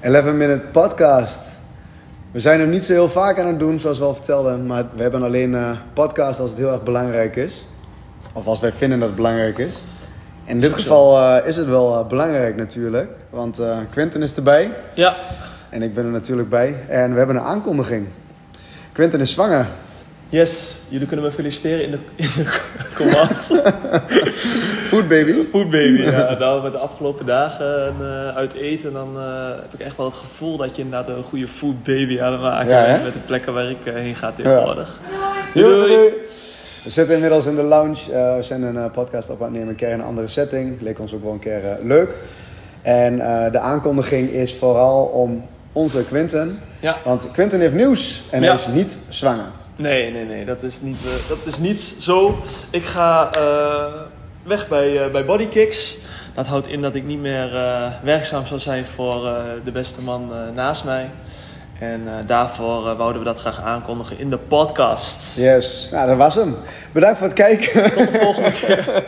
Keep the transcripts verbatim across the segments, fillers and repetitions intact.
elf minute podcast. We zijn hem niet zo heel vaak aan het doen, zoals we al vertelden. Maar we hebben alleen uh, podcast als het heel erg belangrijk is. Of als wij vinden dat het belangrijk is. In dit geval uh, is het wel uh, belangrijk natuurlijk. Want uh, Quinten is erbij. Ja. En ik ben er natuurlijk bij. En we hebben een aankondiging. Quinten is zwanger. Yes, jullie kunnen me feliciteren in de, in de command. Food baby. Food baby, ja. Nou, met de afgelopen dagen uh, uit eten, dan uh, heb ik echt wel het gevoel dat je inderdaad een goede food baby aan het maken ja, bent met de plekken waar ik uh, heen ga tegenwoordig. Ja. Doei, doei. We zitten inmiddels in de lounge. Uh, we zijn een uh, podcast op aan het nemen, een keer in een andere setting. Leek ons ook wel een keer uh, leuk. En uh, de aankondiging is vooral om onze Quinten. Ja. Want Quinten heeft nieuws en ja. hij is niet zwanger. Nee, nee, nee, dat is niet, uh, dat is niet zo. Ik ga uh, weg bij, uh, bij Bodykicks. Dat houdt in dat ik niet meer uh, werkzaam zal zijn voor uh, de beste man uh, naast mij. En uh, daarvoor uh, wouden we dat graag aankondigen in de podcast. Yes, nou dat was hem. Bedankt voor het kijken. Tot de volgende keer.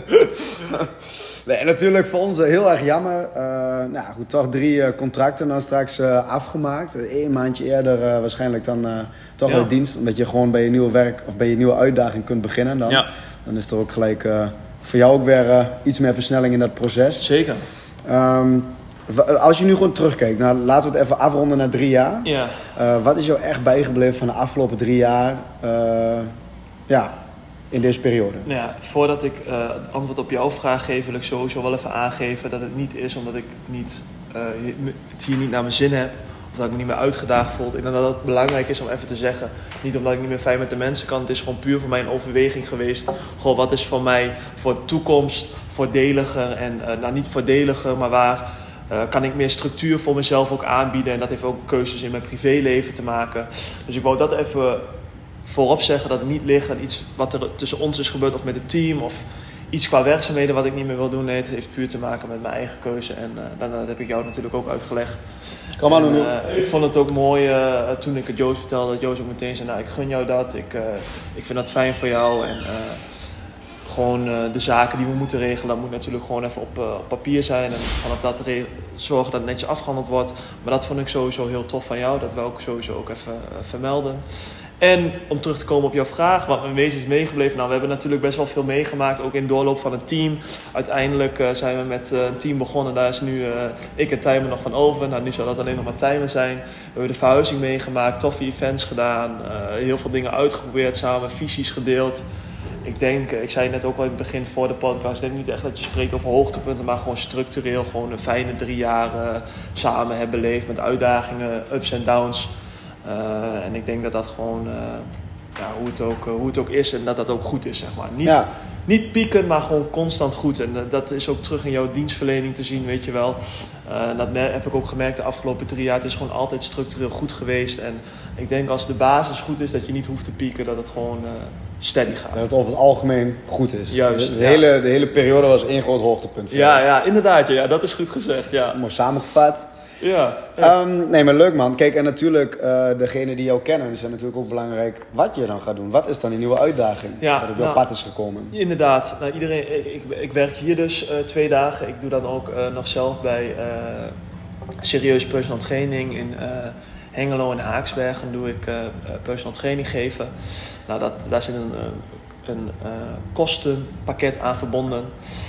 Nee, natuurlijk voor ons heel erg jammer. Uh, nou goed, toch drie uh, contracten dan straks uh, afgemaakt. Eén maandje eerder uh, waarschijnlijk dan uh, toch ja. wel dienst. Omdat je gewoon bij je nieuwe werk of bij je nieuwe uitdaging kunt beginnen. Dan, ja. dan is er ook gelijk uh, voor jou ook weer uh, iets meer versnelling in dat proces. Zeker. Um, als je nu gewoon terugkijkt, nou, laten we het even afronden naar drie jaar. Ja. Uh, wat is jou echt bijgebleven van de afgelopen drie jaar? Uh, ja... in deze periode? Nou ja, voordat ik uh, antwoord op jouw vraag geef, wil ik sowieso wel even aangeven dat het niet is omdat ik niet, uh, het hier niet naar mijn zin heb. Of dat ik me niet meer uitgedaagd voel. Ik denk dat het belangrijk is om even te zeggen. Niet omdat ik niet meer fijn met de mensen kan. Het is gewoon puur voor mij een overweging geweest. Goh, wat is voor mij voor de toekomst voordeliger? En uh, nou niet voordeliger, maar waar uh, kan ik meer structuur voor mezelf ook aanbieden? En dat heeft ook keuzes in mijn privéleven te maken. Dus ik wou dat even voorop zeggen, dat het niet ligt aan iets wat er tussen ons is gebeurd of met het team of iets qua werkzaamheden wat ik niet meer wil doen. Nee, het heeft puur te maken met mijn eigen keuze en uh, dat, dat heb ik jou natuurlijk ook uitgelegd. Kom aan, en, uh, ik vond het ook mooi uh, toen ik het Joost vertelde, dat Joost ook meteen zei, nou ik gun jou dat, ik, uh, ik vind dat fijn voor jou en uh, gewoon uh, de zaken die we moeten regelen, dat moet natuurlijk gewoon even op, uh, op papier zijn en vanaf dat re- zorgen dat het netjes afgehandeld wordt. Maar dat vond ik sowieso heel tof van jou, dat wil ik sowieso ook even uh, vermelden. En om terug te komen op jouw vraag, wat me meest is meegebleven. Nou, we hebben natuurlijk best wel veel meegemaakt, ook in doorloop van het team. Uiteindelijk uh, zijn we met uh, een team begonnen. Daar is nu uh, ik en Tijmen nog van over. Nou, nu zal dat alleen nog maar Tijmen zijn. We hebben de verhuizing meegemaakt, toffe events gedaan. Uh, heel veel dingen uitgeprobeerd samen, visies gedeeld. Ik denk, ik zei net ook al in het begin voor de podcast, ik denk niet echt dat je spreekt over hoogtepunten, maar gewoon structureel gewoon een fijne drie jaar uh, samen hebben beleefd met uitdagingen, ups en downs. Uh, en ik denk dat dat gewoon, uh, ja, hoe, het ook, uh, hoe het ook is en dat dat ook goed is, zeg maar. Niet, ja. niet pieken, maar gewoon constant goed. En uh, dat is ook terug in jouw dienstverlening te zien, weet je wel. Uh, dat heb ik ook gemerkt de afgelopen drie jaar. Het is gewoon altijd structureel goed geweest. En ik denk als de basis goed is, dat je niet hoeft te pieken, dat het gewoon uh, steady gaat. Dat het over het algemeen goed is. Juist, dus de, ja. hele, de hele periode was één groot hoogtepunt. Voor ja, ja, inderdaad. Ja, dat is goed gezegd. Ja. Mooi samengevat. Ja, ja. Um, nee, maar leuk man. Kijk, en natuurlijk, uh, degenen die jou kennen, is natuurlijk ook belangrijk wat je dan gaat doen. Wat is dan die nieuwe uitdaging ja, dat op jouw nou, pad is gekomen? Inderdaad. Nou, iedereen, ik, ik, ik werk hier dus uh, twee dagen. Ik doe dan ook uh, nog zelf bij uh, serieus personal training in uh, Hengelo en Haaksbergen doe ik uh, personal training geven. Nou, dat, daar zit een, een uh, kostenpakket aan verbonden.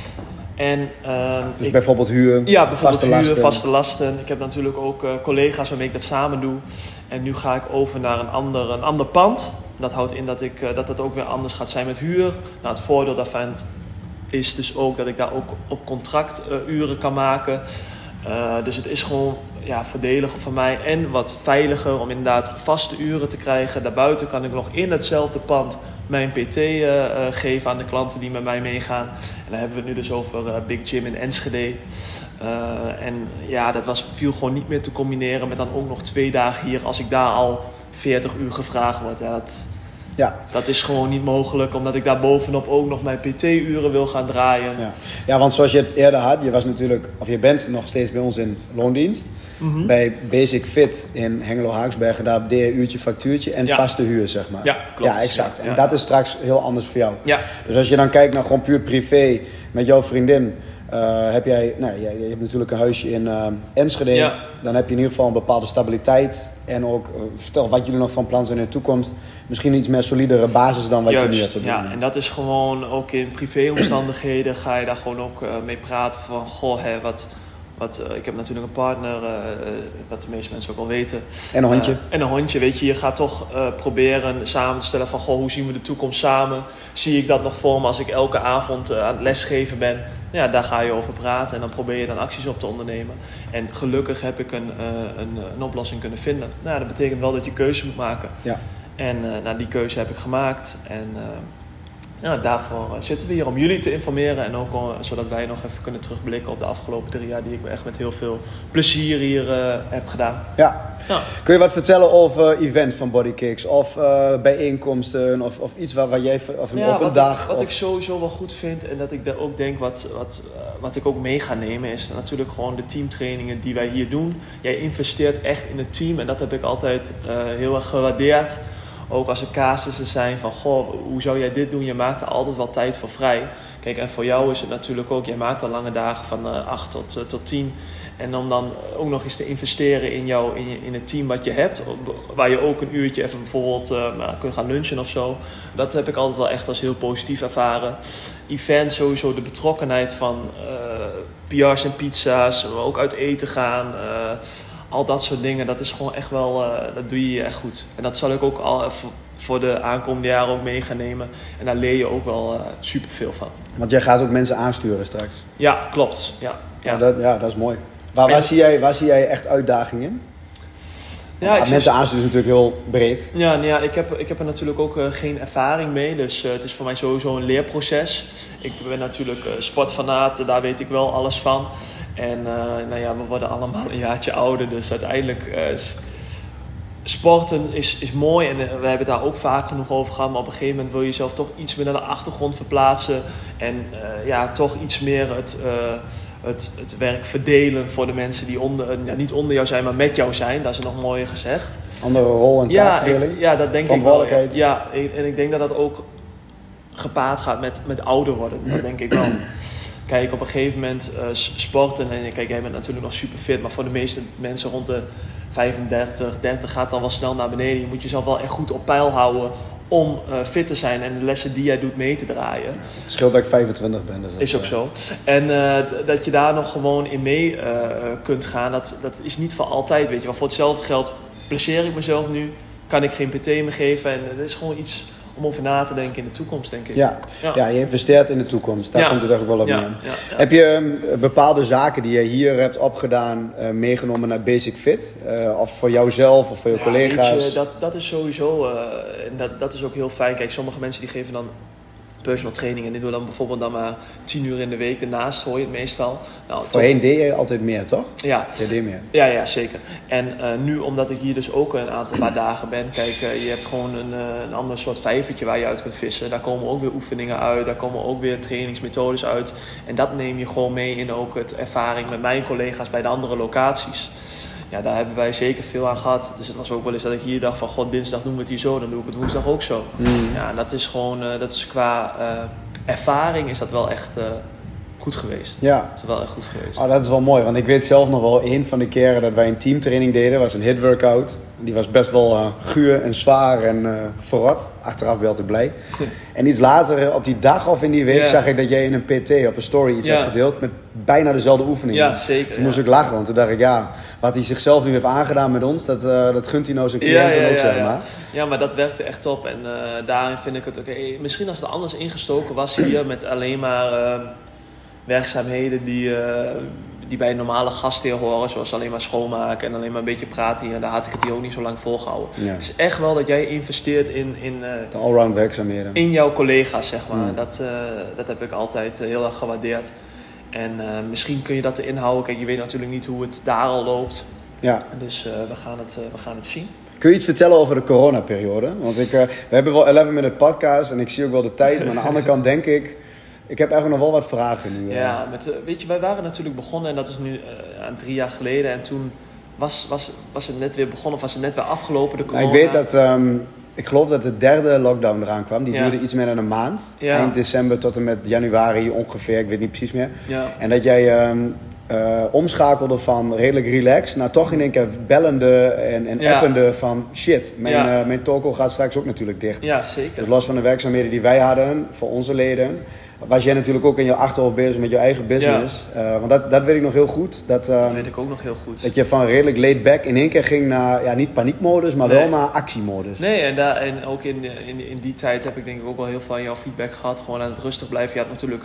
En, uh, dus ik, bijvoorbeeld huur, ja, bijvoorbeeld vaste huur, lasten. vaste lasten. Ik heb natuurlijk ook uh, collega's waarmee ik dat samen doe. En nu ga ik over naar een ander, een ander pand. Dat houdt in dat, ik, uh, dat het ook weer anders gaat zijn met huur. Nou, het voordeel daarvan is dus ook dat ik daar ook op contract uh, uren kan maken. Uh, dus het is gewoon ja, voordeliger voor mij en wat veiliger om inderdaad vaste uren te krijgen. Daarbuiten kan ik nog in hetzelfde pand mijn P T uh, uh, geven aan de klanten die met mij meegaan. En dan hebben we het nu dus over uh, Big Gym in Enschede. Uh, en ja, dat was, viel gewoon niet meer te combineren met dan ook nog twee dagen hier als ik daar al veertig uur gevraagd word. Ja, dat, ja. dat is gewoon niet mogelijk, omdat ik daar bovenop ook nog mijn P T-uren wil gaan draaien. Ja. ja, want zoals je het eerder had, je was natuurlijk, of je bent nog steeds bij ons in loondienst. Mm-hmm. Bij Basic Fit in Hengelo-Haaksbergen, daar deed je uurtje, factuurtje en ja. vaste huur, zeg maar. Ja, klopt. Ja, exact. En ja. dat is straks heel anders voor jou. Ja. Dus als je dan kijkt naar gewoon puur privé met jouw vriendin, Uh, heb jij, nou, jij, je hebt natuurlijk een huisje in uh, Enschede. Ja. Dan heb je in ieder geval een bepaalde stabiliteit. En ook, uh, vertel wat jullie nog van plan zijn in de toekomst. Misschien een iets meer solidere basis dan wat Juist, je nu hebt. Ja, en dat is gewoon ook in privéomstandigheden ga je daar gewoon ook uh, mee praten van, goh, hè, wat... Wat, uh, ik heb natuurlijk een partner, uh, wat de meeste mensen ook al weten. En een hondje. Uh, en een hondje, weet je. Je gaat toch uh, proberen samen te stellen van... Goh, hoe zien we de toekomst samen? Zie ik dat nog voor me als ik elke avond uh, aan het lesgeven ben? Ja, daar ga je over praten en dan probeer je dan acties op te ondernemen. En gelukkig heb ik een, uh, een, een oplossing kunnen vinden. Nou, dat betekent wel dat je keuze moet maken. Ja. En uh, nou, die keuze heb ik gemaakt. En... Uh, Ja, daarvoor zitten we hier om jullie te informeren en ook uh, zodat wij nog even kunnen terugblikken op de afgelopen drie jaar die ik echt met heel veel plezier hier uh, heb gedaan. Ja. ja. Kun je wat vertellen over events van Bodykicks of uh, bijeenkomsten of, of iets waar, waar jij of ja, op een wat dag? Ik, wat of... ik sowieso wel goed vind en dat ik daar ook denk wat, wat, uh, wat ik ook mee ga nemen is natuurlijk gewoon de teamtrainingen die wij hier doen. Jij investeert echt in het team en dat heb ik altijd uh, heel erg gewaardeerd. Ook als er casussen zijn van, goh, hoe zou jij dit doen? Je maakt er altijd wel tijd voor vrij. Kijk, en voor jou is het natuurlijk ook, jij maakt al lange dagen van uh, acht tot, uh, tot tien. En om dan ook nog eens te investeren in, jou, in, je, in het team wat je hebt. Waar je ook een uurtje even bijvoorbeeld uh, kunt gaan lunchen of zo. Dat heb ik altijd wel echt als heel positief ervaren. Events, sowieso de betrokkenheid van uh, P R's en pizza's. Maar ook uit eten gaan. Uh, Al dat soort dingen, dat is gewoon echt wel, uh, dat doe je echt goed. En dat zal ik ook al uh, voor, voor de aankomende jaren ook mee gaan nemen. En daar leer je ook wel uh, superveel van. Want jij gaat ook mensen aansturen straks. Ja, klopt. Ja, ja. Ja, dat, ja dat is mooi. Waar, waar, en, zie jij, waar zie jij echt uitdagingen in? Ja, ja, mensen aansturen is natuurlijk heel breed. Ja, nou ja ik, heb, ik heb er natuurlijk ook uh, geen ervaring mee. Dus uh, het is voor mij sowieso een leerproces. Ik ben natuurlijk uh, sportfanaat, daar weet ik wel alles van. En uh, nou ja, we worden allemaal een jaartje ouder, dus uiteindelijk uh, sporten is, is mooi en uh, we hebben het daar ook vaak genoeg over gehad, maar op een gegeven moment wil je jezelf toch iets meer naar de achtergrond verplaatsen en uh, ja, toch iets meer het, uh, het, het werk verdelen voor de mensen die onder, uh, ja, niet onder jou zijn, maar met jou zijn, dat is nog mooier gezegd. Andere rol en taakverdeling? Ja, ja, dat denk ik wel. Ja, ja, en ik denk dat dat ook gepaard gaat met, met ouder worden, dat denk ik wel. Kijk, op een gegeven moment uh, sporten, en kijk, jij bent natuurlijk nog super fit, maar voor de meeste mensen rond de vijfendertig, dertig gaat dan wel snel naar beneden. Je moet jezelf wel echt goed op peil houden om uh, fit te zijn en de lessen die jij doet mee te draaien. Het scheelt dat ik vijfentwintig ben. Dus dat is ook zo. En uh, dat je daar nog gewoon in mee uh, kunt gaan, dat, dat is niet voor altijd, weet je wel. Voor hetzelfde geld plezier ik mezelf nu, kan ik geen P T meer geven en dat is gewoon iets om over na te denken in de toekomst, denk ik. Ja, ja. ja je investeert in de toekomst. Daar ja. komt het eigenlijk wel op ja. aan. Ja. Ja. Heb je um, bepaalde zaken die je hier hebt opgedaan, uh, meegenomen naar Basic Fit? Uh, of voor jouzelf of voor je ja, collega's? Weet je, dat, dat is sowieso, uh, en dat, dat is ook heel fijn. Kijk, sommige mensen die geven dan personal training en die doen dan bijvoorbeeld dan maar tien uur in de week ernaast, hoor je het meestal. Nou, Voorheen toch... deed je altijd meer, toch? Ja. Je deed meer. Ja, ja, zeker. En uh, nu, omdat ik hier dus ook een aantal paar dagen ben, kijk, uh, je hebt gewoon een, uh, een ander soort vijvertje waar je uit kunt vissen. Daar komen ook weer oefeningen uit, daar komen ook weer trainingsmethodes uit. En dat neem je gewoon mee in ook het ervaring met mijn collega's bij de andere locaties. Ja, daar hebben wij zeker veel aan gehad. Dus het was ook wel eens dat ik hier dacht van, god, dinsdag doen we het hier zo, dan doe ik het woensdag ook zo. Mm. Ja, en dat is gewoon, uh, dat is qua uh, ervaring is dat wel echt uh, goed geweest. Ja. Dat is wel echt goed geweest. Oh, dat is wel mooi, want ik weet zelf nog wel, een van de keren dat wij een teamtraining deden, was een hit workout. Die was best wel uh, guur en zwaar en uh, verrot. Achteraf ben ik altijd blij. En iets later, op die dag of in die week, yeah. zag ik dat jij in een P T op een story iets yeah. hebt gedeeld met bijna dezelfde oefeningen. Ja, zeker. Toen moest ja. ik lachen, want toen dacht ik, ja, wat hij zichzelf nu heeft aangedaan met ons, dat, uh, dat gunt hij nou zijn cliënten ja, ja, ook, ja, zeg ja. maar. Ja, maar dat werkte echt top. En uh, daarin vind ik het oké. Okay. Misschien als het anders ingestoken was hier met alleen maar uh, werkzaamheden die... Uh, die bij een normale gastheer horen, zoals alleen maar schoonmaken en alleen maar een beetje praten hier. En daar had ik het hier ook niet zo lang volgehouden. Ja. Het is echt wel dat jij investeert in... in uh, de allround werkzaamheden. In jouw collega's, zeg maar. Mm. Dat, uh, dat heb ik altijd uh, heel erg gewaardeerd. En uh, misschien kun je dat erin houden. Kijk, je weet natuurlijk niet hoe het daar al loopt. Ja. Dus uh, we, gaan het, uh, we gaan het zien. Kun je iets vertellen over de coronaperiode? Want ik, uh, we hebben wel elf minute podcast en ik zie ook wel de tijd. Maar aan de andere kant denk ik... Ik heb eigenlijk nog wel wat vragen nu. Ja, met, uh, weet je, wij waren natuurlijk begonnen en dat is nu uh, drie jaar geleden. En toen was, was, was het net weer begonnen of was het net weer afgelopen, de corona. Nou, ik weet dat um, ik geloof dat de derde lockdown eraan kwam. Die Ja. duurde iets meer dan een maand. Ja. Eind december tot en met januari ongeveer, ik weet niet precies meer. Ja. En dat jij um, uh, omschakelde van redelijk relaxed naar toch in één keer bellende en, en Ja. appende van shit, mijn, Ja. uh, mijn toko gaat straks ook natuurlijk dicht. Ja, zeker. Dus los van de werkzaamheden die wij hadden voor onze leden, was jij natuurlijk ook in je achterhoofd bezig met je eigen business. Ja. Uh, want dat, dat weet ik nog heel goed. Dat, uh, dat weet ik ook nog heel goed. Dat je van redelijk laid back in één keer ging naar, ja, niet paniekmodus, maar nee. wel naar actiemodus. Nee, en, daar, en ook in, in, in die tijd heb ik denk ik ook wel heel veel aan jouw feedback gehad. Gewoon aan het rustig blijven. Je had natuurlijk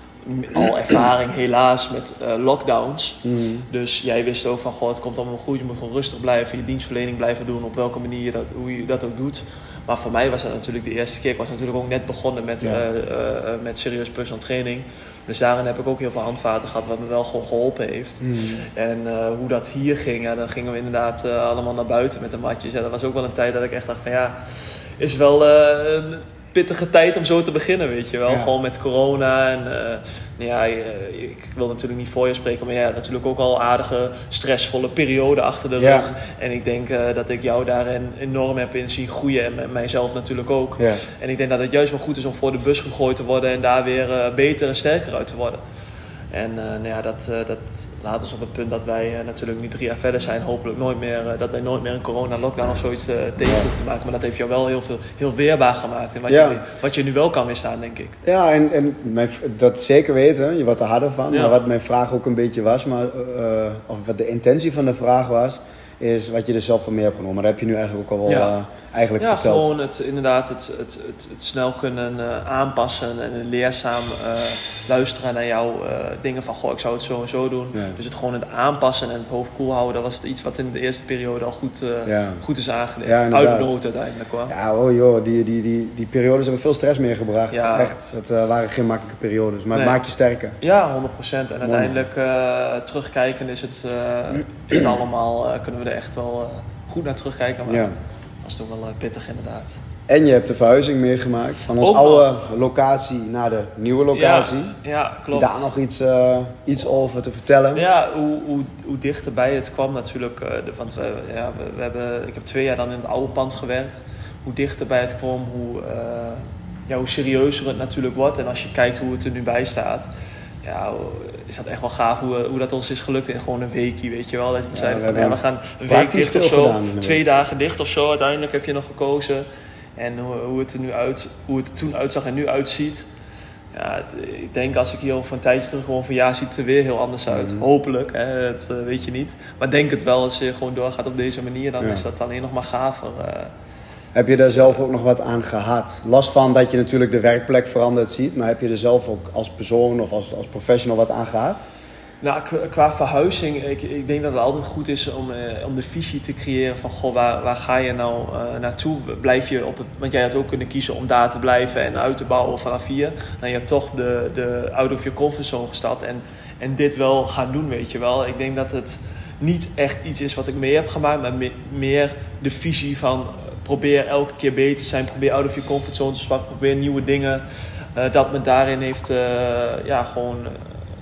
al ervaring helaas met uh, lockdowns. Mm. Dus jij wist ook van, goh, het komt allemaal goed. Je moet gewoon rustig blijven, je dienstverlening blijven doen. Op welke manier je dat, hoe je dat ook doet. Maar voor mij was dat natuurlijk de eerste keer. Ik was natuurlijk ook net begonnen met, ja. uh, uh, met serieus personal training. Dus daarin heb ik ook heel veel handvaten gehad wat me wel gewoon geholpen heeft. Mm. En uh, hoe dat hier ging, ja, dan gingen we inderdaad uh, allemaal naar buiten met de matjes. Ja, dat was ook wel een tijd dat ik echt dacht van ja, is wel uh, een pittige tijd om zo te beginnen, weet je wel. Ja. Gewoon met corona en uh, ja, ik wil natuurlijk niet voor je spreken, maar ja, natuurlijk ook al een aardige stressvolle periode achter de ja. rug. En ik denk uh, dat ik jou daarin enorm heb in zien groeien en mijzelf natuurlijk ook. Ja. En ik denk dat het juist wel goed is om voor de bus gegooid te worden en daar weer uh, beter en sterker uit te worden. En uh, nou ja, dat, uh, dat laat ons op het punt dat wij uh, natuurlijk nu drie jaar verder zijn, hopelijk nooit meer, uh, dat wij nooit meer een corona-lockdown of zoiets uh, tegen ja. hoeven te maken. Maar dat heeft jou wel heel, veel, heel weerbaar gemaakt en wat, ja. je, wat je nu wel kan weerstaan, denk ik. Ja, en, en mijn, dat zeker weten, je wordt er harder van. Ja. Maar wat mijn vraag ook een beetje was, maar, uh, of wat de intentie van de vraag was, is wat je er zelf van mee hebt genomen. Maar dat heb je nu eigenlijk ook al wel ja. uh, eigenlijk ja, verteld. Gewoon het, inderdaad het, het, het, het snel kunnen uh, aanpassen en leerzaam uh, luisteren naar jouw uh, dingen van goh, ik zou het zo en zo doen. Ja. Dus het gewoon het aanpassen en het hoofd koel houden, dat was het iets wat in de eerste periode al goed, uh, ja. goed is aangeleerd. Ja, uit nood uiteindelijk hoor. Ja, oh joh, die, die, die, die periodes hebben veel stress meegebracht. Ja. Echt, het uh, waren geen makkelijke periodes, maar nee. het maakt je sterker. Ja, honderd procent. En uiteindelijk uh, terugkijken is het, uh, is het allemaal, uh, kunnen we er echt wel uh, goed naar terugkijken. Maar ja. dat was toch wel uh, pittig inderdaad. En je hebt de verhuizing meegemaakt van onze oude nog. locatie naar de nieuwe locatie. Ja, ja klopt. Daar nog iets, uh, iets over te vertellen? Ja, hoe, hoe, hoe dichterbij het kwam natuurlijk. Uh, de, want we, ja, we, we hebben, ik heb twee jaar dan in het oude pand gewerkt. Hoe dichterbij het kwam, hoe, uh, ja, hoe serieuzer het natuurlijk wordt. En als je kijkt hoe het er nu bij staat, ja, is dat echt wel gaaf hoe, hoe dat ons is gelukt in gewoon een weekje, weet je wel. Dat we ja, zeiden we van ja, we gaan een week dicht of zo, gedaan, twee dagen dicht of zo. Uiteindelijk heb je nog gekozen. En hoe, hoe, het er nu uit, hoe het er toen uitzag en nu uitziet. Ja, het, ik denk als ik hier over een tijdje terug gewoon van ja, ziet het er weer heel anders uit. Mm-hmm. Hopelijk, hè, dat uh, weet je niet. Maar denk het wel, als je gewoon doorgaat op deze manier, dan ja. is dat alleen nog maar gaver. Uh, heb je daar zelf ook nog wat aan gehad? Last van dat je natuurlijk de werkplek veranderd ziet, maar heb je er zelf ook als persoon of als, als professional wat aan gehad? Nou, qua verhuizing, ik, ik denk dat het altijd goed is om, eh, om de visie te creëren van goh, waar, waar ga je nou uh, naartoe? Blijf je op het, want jij had ook kunnen kiezen om daar te blijven en uit te bouwen vanaf hier. Nou, je hebt toch de, de out of your comfort zone gestapt en, en dit wel gaan doen, weet je wel. Ik denk dat het niet echt iets is wat ik mee heb gemaakt, maar me, meer de visie van uh, probeer elke keer beter te zijn, probeer out of your comfort zone te stappen, probeer nieuwe dingen. Uh, dat me daarin heeft, uh, ja, gewoon... Uh,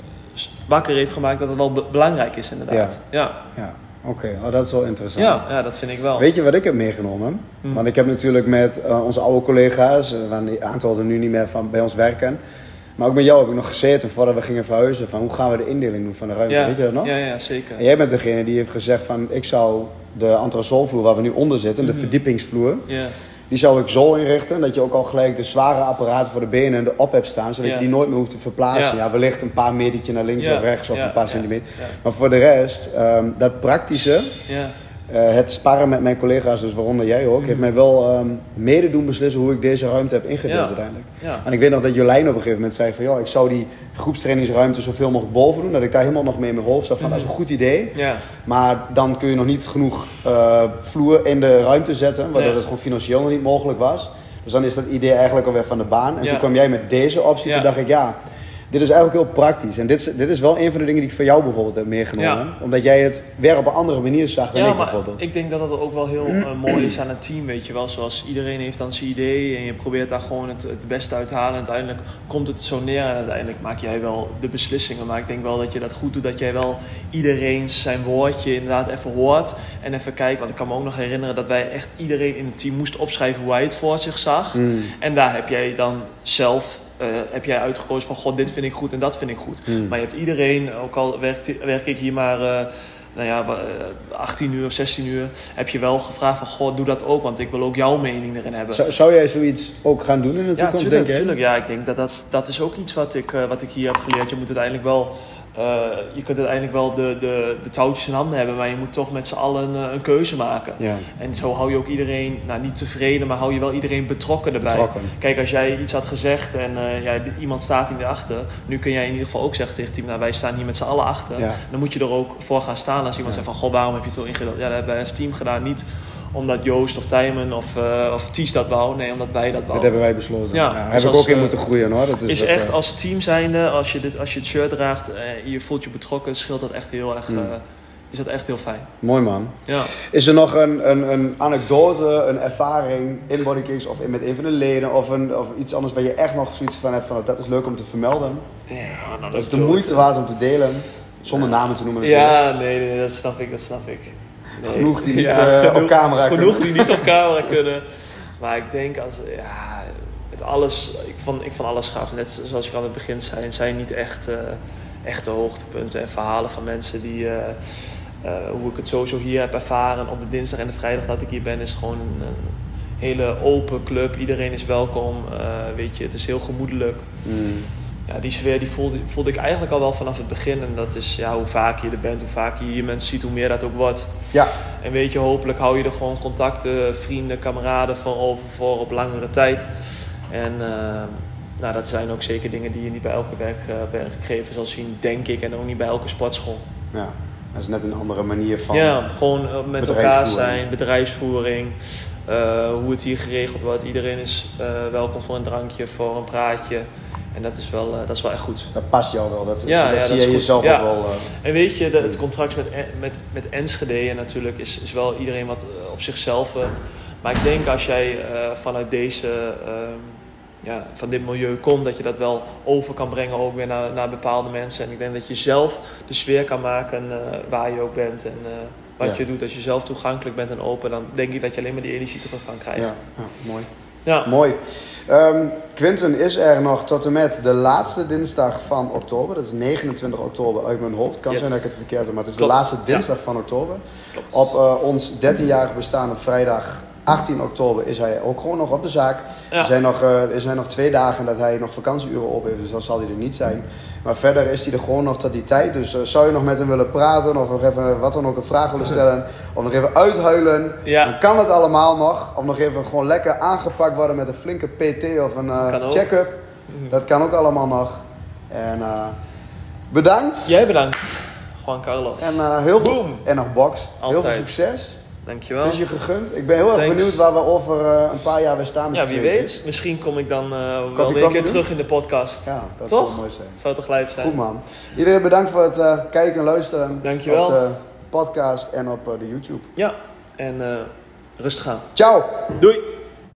wakker heeft gemaakt dat het wel be- belangrijk is inderdaad. Ja, ja. ja. Oké, okay. Oh, dat is wel interessant. Ja, ja, dat vind ik wel. Weet je wat ik heb meegenomen? Hmm. Want ik heb natuurlijk met uh, onze oude collega's, uh, een aantal er nu niet meer van bij ons werken, maar ook met jou heb ik nog gezeten voordat we gingen verhuizen van hoe gaan we de indeling doen van de ruimte, ja. weet je dat nog? Ja, ja, zeker. En jij bent degene die heeft gezegd van ik zou de entresolvloer waar we nu onder zitten, mm-hmm. de verdiepingsvloer, ja. die zou ik zo inrichten dat je ook al gelijk de zware apparaten voor de benen erop hebt staan, zodat ja. je die nooit meer hoeft te verplaatsen. Ja, ja wellicht een paar metertje naar links ja. of rechts of ja. een paar ja. centimeter. Ja. Maar voor de rest, um, dat praktische, ja. uh, het sparren met mijn collega's, dus waaronder jij ook, mm. heeft mij wel um, mede doen beslissen hoe ik deze ruimte heb ingedeeld ja. uiteindelijk. Ja. En ik weet nog dat Jolijn op een gegeven moment zei van, joh, ik zou die groepstrainingsruimte zoveel mogelijk boven doen, dat ik daar helemaal nog mee in mijn hoofd zat van, mm. dat is een goed idee. Ja. Maar dan kun je nog niet genoeg uh, vloer in de ruimte zetten, waardoor ja. het gewoon financieel nog niet mogelijk was. Dus dan is dat idee eigenlijk alweer van de baan. En ja. toen kwam jij met deze optie, ja. toen dacht ik, ja, dit is eigenlijk heel praktisch. En dit is, dit is wel een van de dingen die ik van jou bijvoorbeeld heb meegenomen. Ja. Omdat jij het weer op een andere manier zag dan ja, ik maar bijvoorbeeld. Ik denk dat dat ook wel heel uh, mooi is aan een team, weet je wel. Zoals iedereen heeft dan zijn idee en je probeert daar gewoon het, het beste uit te halen. En uiteindelijk komt het zo neer en uiteindelijk maak jij wel de beslissingen. Maar ik denk wel dat je dat goed doet, dat jij wel iedereen zijn woordje inderdaad even hoort. En even kijkt, want ik kan me ook nog herinneren dat wij echt iedereen in het team moesten opschrijven hoe hij het voor zich zag. Mm. En daar heb jij dan zelf... Uh, heb jij uitgekozen van god, dit vind ik goed en dat vind ik goed. Hmm. Maar je hebt iedereen, ook al werk, werk ik hier maar uh, nou ja, achttien uur of zestien uur, heb je wel gevraagd van god, doe dat ook, want ik wil ook jouw mening erin hebben. Zou, zou jij zoiets ook gaan doen in de ja, toekomst, tuurlijk, denk je? Tuurlijk, ja, ik denk dat dat, dat is ook iets wat ik, uh, wat ik hier heb geleerd. Je moet uiteindelijk wel... Uh, je kunt uiteindelijk wel de, de, de touwtjes in handen hebben, maar je moet toch met z'n allen uh, een keuze maken. Ja. En zo hou je ook iedereen, nou niet tevreden, maar hou je wel iedereen betrokken erbij. Betrokken. Kijk, als jij iets had gezegd en uh, ja, iemand staat hier achter, nu kun jij in ieder geval ook zeggen tegen het team, nou wij staan hier met z'n allen achter. Ja. Dan moet je er ook voor gaan staan als iemand ja. zegt van, goh, waarom heb je het zo ingedeeld? Ja, dat hebben wij als team gedaan, niet omdat Joost of Tijmen of, uh, of Ties dat wou. Nee, omdat wij dat wou. Dat hebben wij besloten. Ja, ja, dus heb ik ook in moeten groeien hoor. Dat is, is dat, echt uh... als team zijnde, als je, dit, als je het shirt draagt en je voelt je betrokken, scheelt dat echt heel erg, mm. uh, is dat echt heel fijn. Mooi man. Ja. Is er nog een, een, een anekdote, een ervaring in Bodykicks of in, met een van de leden of, een, of iets anders waar je echt nog zoiets van hebt van dat is leuk om te vermelden? Ja, nou, dat, dat is de moeite waard om te delen, zonder ja. namen te noemen natuurlijk. Ja, nee, nee, dat snap ik, dat snap ik. Nee. Genoeg die niet ja, uh, genoeg, op camera genoeg kunnen. die niet op camera kunnen. Maar ik denk als ja, met alles, ik vond, ik vond alles gaaf. Net zoals ik aan het begin zei, het zijn niet echt uh, echte hoogtepunten en verhalen van mensen die uh, uh, hoe ik het sowieso hier heb ervaren op de dinsdag en de vrijdag dat ik hier ben, is gewoon een, een hele open club. Iedereen is welkom. Uh, weet je, het is heel gemoedelijk. Mm. Ja, die sfeer die voelde, voelde ik eigenlijk al wel vanaf het begin. En dat is ja, hoe vaak je er bent, hoe vaak je hier mensen ziet, hoe meer dat ook wordt. Ja. En weet je, hopelijk hou je er gewoon contacten, vrienden, kameraden van over voor op langere tijd. En uh, nou, dat zijn ook zeker dingen die je niet bij elke werk, uh, werkgever zal zien, denk ik. En ook niet bij elke sportschool. Ja, dat is net een andere manier van ja, gewoon uh, met elkaar zijn, bedrijfsvoering. Uh, hoe het hier geregeld wordt. Iedereen is uh, welkom voor een drankje, voor een praatje. En dat is wel, uh, dat is wel echt goed. Dat past jou wel. Dat, ja, dat ja, zie dat je is jezelf ja. ook wel. Uh... En weet je, de, het contract met, met, met Enschede natuurlijk is, is wel iedereen wat uh, op zichzelf. Uh, maar ik denk als jij uh, vanuit deze, uh, ja, van dit milieu komt, dat je dat wel over kan brengen ook weer naar, naar bepaalde mensen. En ik denk dat je zelf de sfeer kan maken uh, waar je ook bent. En, uh, wat ja. je doet, als je zelf toegankelijk bent en open, dan denk ik dat je alleen maar die energie terug kan krijgen. Ja, ja mooi. Ja. Mooi. Um, Quinten is er nog tot en met de laatste dinsdag van oktober. Dat is negenentwintig oktober uit mijn hoofd. Kan yes. zijn dat ik het verkeerd heb, maar het is Klopt. de laatste dinsdag ja. van oktober. Klopt. Op uh, ons dertienjarig bestaan op vrijdag achttien oktober is hij ook gewoon nog op de zaak. Ja. Er, zijn nog, uh, er zijn nog twee dagen dat hij nog vakantieuren op heeft, dus dan zal hij er niet zijn. Maar verder is hij er gewoon nog tot die tijd. Dus uh, zou je nog met hem willen praten of nog even wat dan ook een vraag willen stellen. Of nog even uithuilen. Ja. Dan kan het allemaal nog. Of nog even gewoon lekker aangepakt worden met een flinke P T of een uh, check-up. Mm. Dat kan ook allemaal nog. En uh, bedankt. Jij bedankt. Juan Carlos. En uh, heel veel. En nog box. Altijd. Heel veel succes. Dankjewel. Het is je gegund. Ik ben heel erg Thanks. benieuwd waar we over uh, een paar jaar weer staan. Ja, wie weet. Misschien kom ik dan uh, wel weer een keer terug in de podcast. Ja, dat toch? zou mooi zijn. Zou toch live zijn. Goed man. Iedereen bedankt voor het uh, kijken en luisteren. Dankjewel. Op de podcast en op uh, de YouTube. Ja, en uh, rustig aan. Ciao. Doei.